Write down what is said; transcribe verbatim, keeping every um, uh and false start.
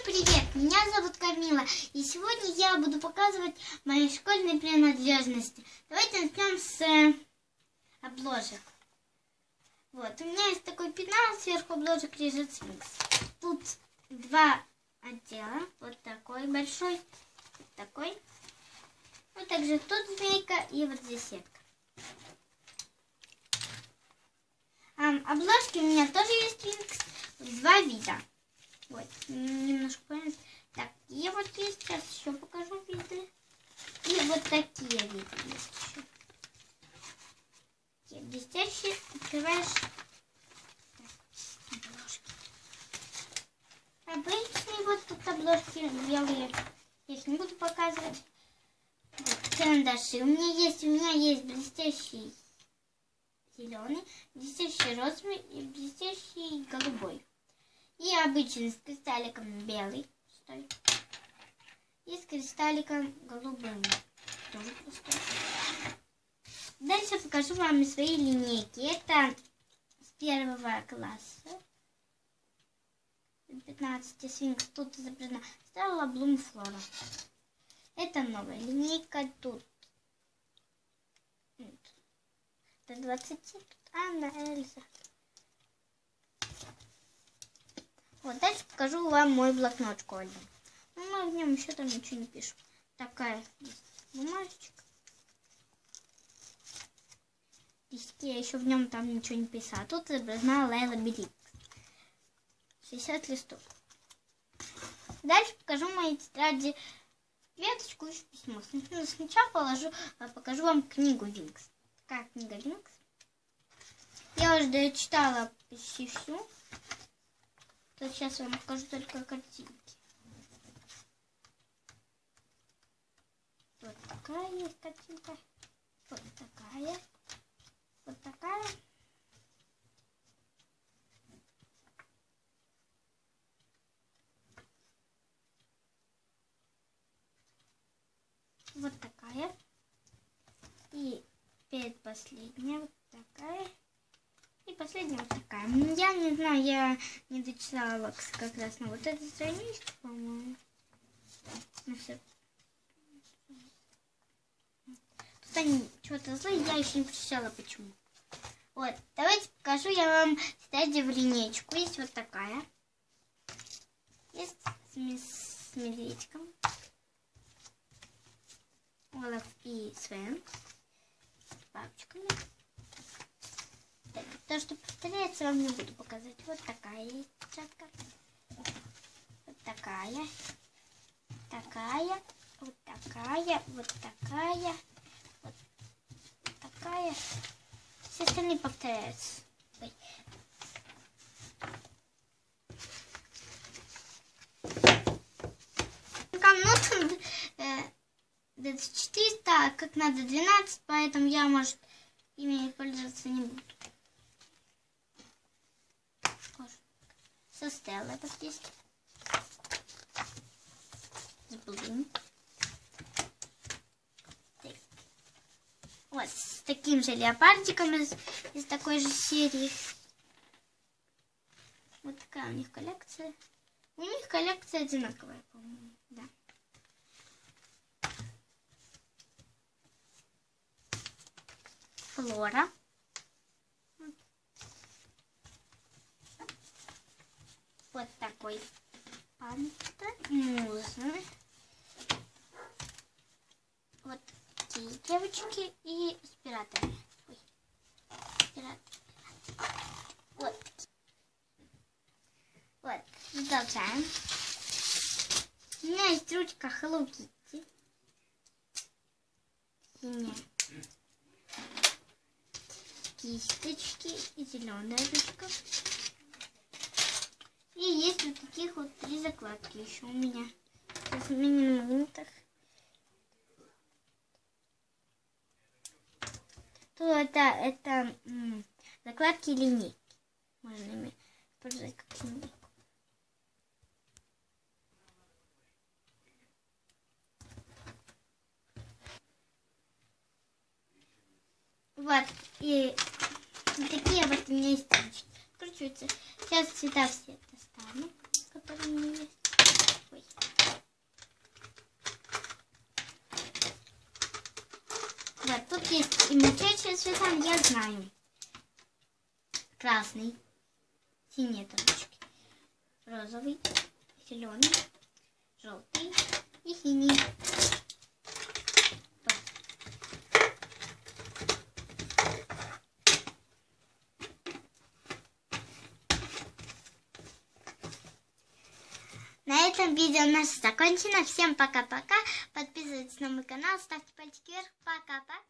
привет! Меня зовут Камила, и сегодня я буду показывать мои школьные принадлежности. Давайте начнем с э, обложек. Вот, у меня есть такой пенал, сверху обложек лежит сфинкс. Тут два отдела, вот такой большой, вот такой. Вот также тут змейка и вот здесь сетка. А, обложки у меня тоже есть сфинкс, два вида. Вот, немножко понятно. Такие вот есть, сейчас еще покажу виды. И вот такие виды есть еще. Такие блестящие, открываешь. Так, обложки. Обычные вот тут обложки белые. Я их не буду показывать. Вот, карандаши. У меня есть, у меня есть блестящий зеленый, блестящий розовый и блестящий голубой. И обычный с кристалликом белый. Стой. И с кристалликом голубым. Тоже пустой. Дальше покажу вам свои линейки. Это с первого класса. пятнадцати сфинкс. Тут изображена Стелла Блум Флора. Это новая линейка. Тут до двадцати. Тут Анна, Эльза. Вот, дальше покажу вам мой блокнот школьный. Ну, мы в нем еще там ничего не пишем. Такая бумажечка. Листки, я еще в нем там ничего не писала. Тут изображена Лейла Белик. шестьдесят листов. Дальше покажу мои тетради. Веточку и письмо. Сначала положу, покажу вам книгу Винкс. Такая книга Винкс. Я уже дочитала почти всю. То сейчас я вам покажу только картинки. Вот такая есть картинка. Вот такая. Вот такая. Вот такая. И предпоследняя вот такая. И последняя вот такая. Я не знаю, я не дочитала как раз на вот эту страничку, по-моему. Ну все. Тут они что-то злые, я еще не прочитала почему. Вот, давайте покажу я вам тетради в линейку. Есть вот такая. Есть с, с медведиком. Олаф и Свен. С бабочками. То, что повторяется, вам не буду показывать. Вот такая есть тетрадка. Вот такая. Такая. Вот такая. Вот такая. Вот такая. Все остальные повторяются. Ой. Ну, тут э, двадцать четыре, так как надо двенадцать, поэтому я, может, ими пользоваться не буду. Со Стеллой вот есть. С Блум. Вот, с таким же леопардиком из, из такой же серии. Вот такая у них коллекция. У них коллекция одинаковая, по-моему, да. Флора. Вот такой панта, муза. Вот такие девочки и с пиратами. Ой, пират. Вот. Вот, продолжаем. У меня есть ручка Hello Kitty. Синяя. Кисточки и зеленая ручка. И есть вот таких вот три закладки еще у меня. Сейчас в мини-моментах. То это, это м, закладки и линейки. Можно ими использовать как линейку. Вот. И вот такие вот у меня есть ручки. Кручиваются. Сейчас цвета все достану, которые у меня есть. есть и мельчайшие цвета, я знаю. Красный, синие точки, розовый, зеленый, желтый и синий. На этом видео наше закончено. Всем пока-пока. Подписывайтесь на мой канал, ставьте пальчики вверх. Пока-пока.